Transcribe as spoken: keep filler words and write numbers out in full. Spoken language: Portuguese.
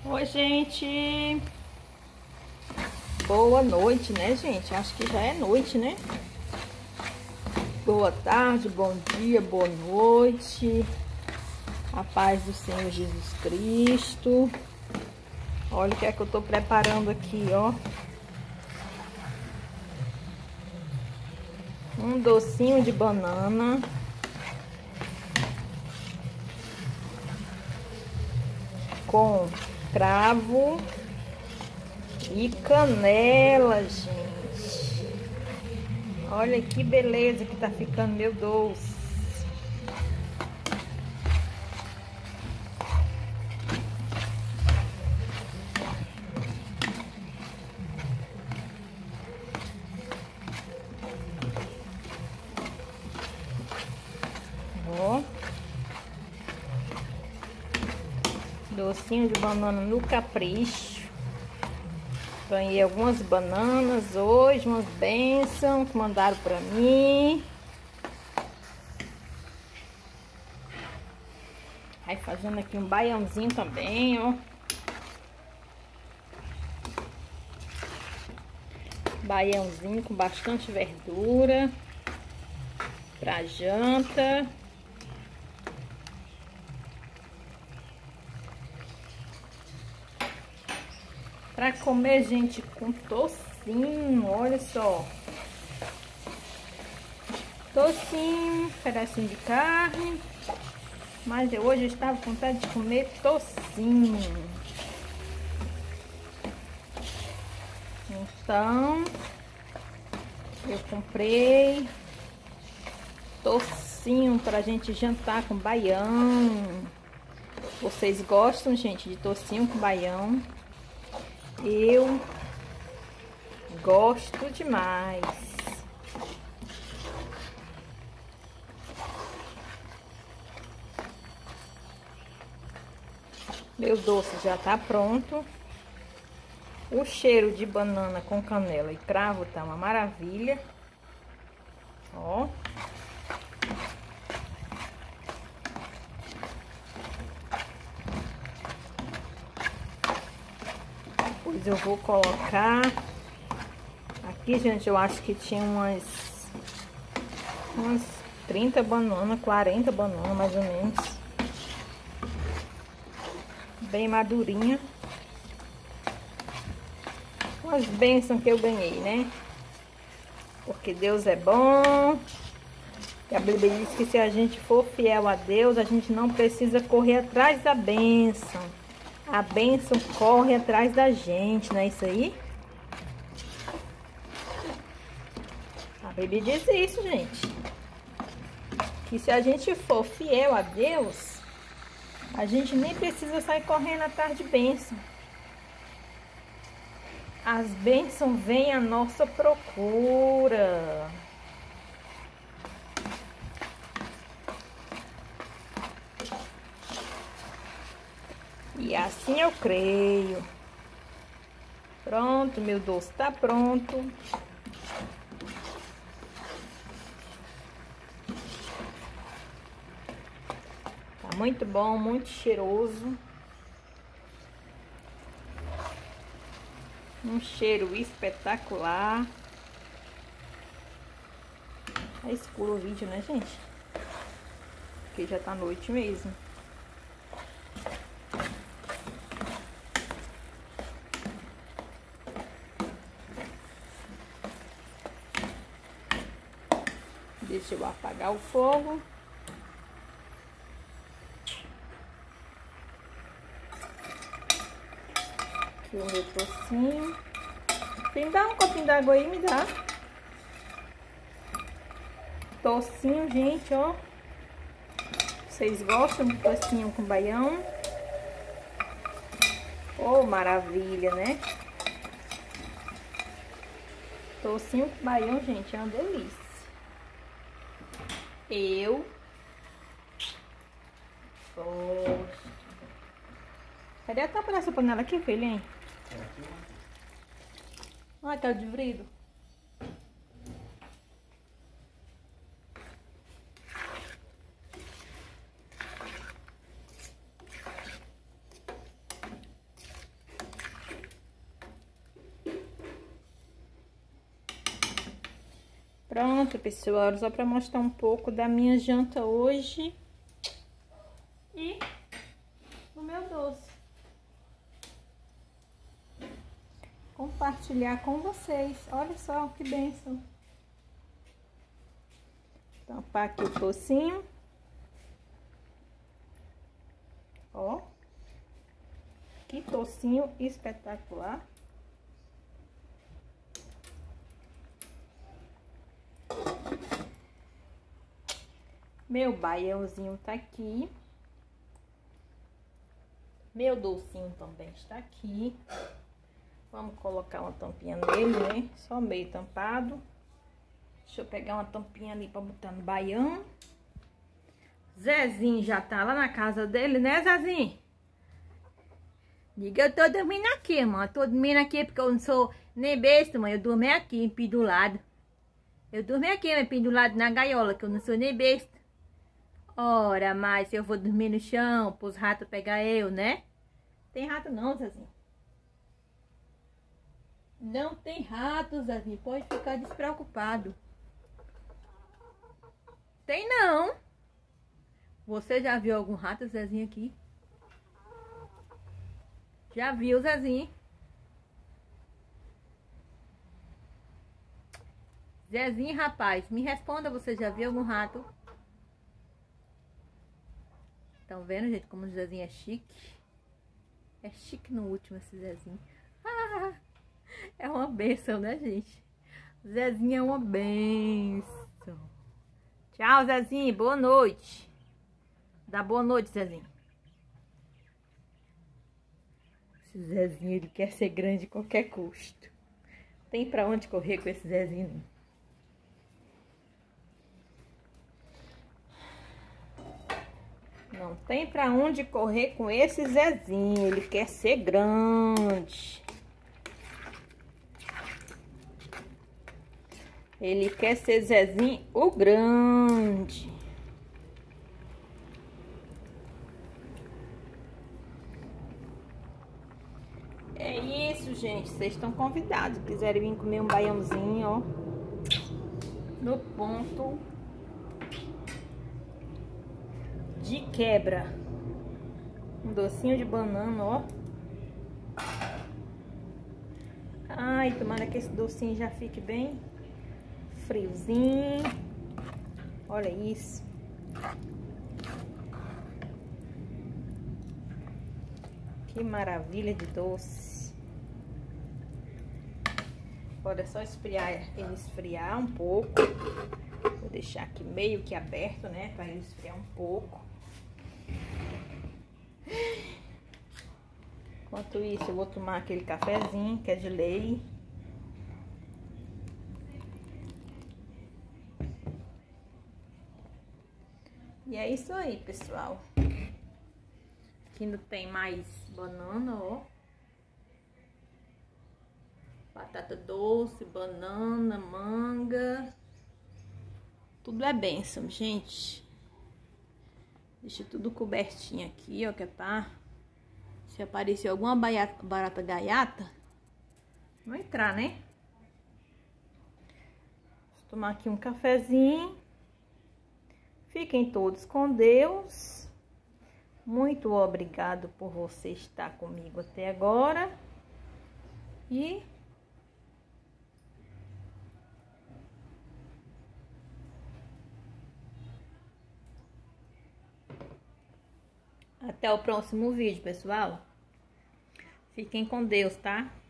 Oi, gente. Boa noite, né, gente? Acho que já é noite, né? Boa tarde, bom dia, boa noite. A paz do Senhor Jesus Cristo. Olha o que é que eu tô preparando aqui, ó. Um docinho de banana. Com cravo e canela, gente. Olha que beleza que tá ficando meu doce. Ó. Docinho de banana no capricho. Ganhei algumas bananas hoje, umas bênçãos que mandaram pra mim. Aí fazendo aqui um baiãozinho também, ó. Baiãozinho com bastante verdura pra janta. Pra comer, gente, com tocinho, olha só. Tocinho, pedacinho de carne. Mas eu hoje estava com vontade de comer tocinho. Então, eu comprei tocinho pra gente jantar com baião. Vocês gostam, gente, de tocinho com baião? Eu gosto demais. Meu doce já tá pronto. O cheiro de banana com canela e cravo tá uma maravilha. Ó. Depois eu vou colocar aqui, gente, eu acho que tinha umas umas trinta bananas, quarenta bananas mais ou menos. Bem madurinha. Umas bênçãos que eu ganhei, né? Porque Deus é bom. E a Bíblia diz que se a gente for fiel a Deus, a gente não precisa correr atrás da bênção. A bênção corre atrás da gente, não é isso aí? A Bíblia diz isso, gente. Que se a gente for fiel a Deus, a gente nem precisa sair correndo atrás de bênção. As bênçãos vêm à nossa procura. E assim eu creio. Pronto, meu doce tá pronto. Tá muito bom, muito cheiroso. Um cheiro espetacular. É escuro o vídeo, né, gente? Porque já tá noite mesmo. Deixa eu apagar o fogo. Aqui o meu tocinho. Me dá um copinho d'água aí, me dá. Tocinho, gente, ó. Vocês gostam de tocinho com baião? Oh, maravilha, né? Tocinho com baião, gente, é uma delícia. Eu gosto. Cadê a tampa dessa panela aqui, filho, hein? Ai, tá de vidro. Pronto, pessoal, só para mostrar um pouco da minha janta hoje e do meu doce. Compartilhar com vocês. Olha só que bênção. Tampar aqui o tocinho. Ó. Que tocinho espetacular. Meu baiãozinho tá aqui. Meu docinho também está aqui. Vamos colocar uma tampinha nele, né? Só meio tampado. Deixa eu pegar uma tampinha ali pra botar no baião. Zezinho já tá lá na casa dele, né, Zezinho? Diga, eu tô dormindo aqui, irmão. Eu tô dormindo aqui porque eu não sou nem besta, mãe. Eu durmo aqui, pendurado. Eu durmo aqui, mas pendurado na gaiola, que eu não sou nem besta. Ora, mas eu vou dormir no chão, pros ratos pegar eu, né? Tem rato não, Zezinho. Não tem rato, Zezinho. Pode ficar despreocupado. Tem não. Você já viu algum rato, Zezinho, aqui? Já viu, Zezinho? Zezinho, rapaz, me responda, você já viu algum rato? Estão vendo, gente, como o Zezinho é chique? É chique no último esse Zezinho. Ah, é uma bênção, né, gente? O Zezinho é uma bênção. Tchau, Zezinho, boa noite. Dá boa noite, Zezinho. Esse Zezinho, ele quer ser grande a qualquer custo. Tem pra onde correr com esse Zezinho? Não tem pra onde correr com esse Zezinho. Ele quer ser grande. Ele quer ser Zezinho o grande. É isso, gente. Vocês estão convidados. Se quiserem vir comer um baiãozinho, ó. No ponto de quebra. Um docinho de banana, ó. Ai, tomara que esse docinho já fique bem friozinho. Olha isso. Que maravilha de doce. Agora é só esfriar, ele esfriar um pouco. Vou deixar aqui meio que aberto, né? Para ele esfriar um pouco. Enquanto isso, eu vou tomar aquele cafezinho que é de lei. E é isso aí, pessoal. Aqui ainda tem mais banana, ó. Batata doce, banana, manga. Tudo é bênção, gente. Deixa tudo cobertinho aqui, ó, que é pra... Se aparecer alguma barata, barata gaiata, não entrar, né? Vou tomar aqui um cafezinho. Fiquem todos com Deus. Muito obrigado por você estar comigo até agora. E... até o próximo vídeo, pessoal. Fiquem com Deus, tá?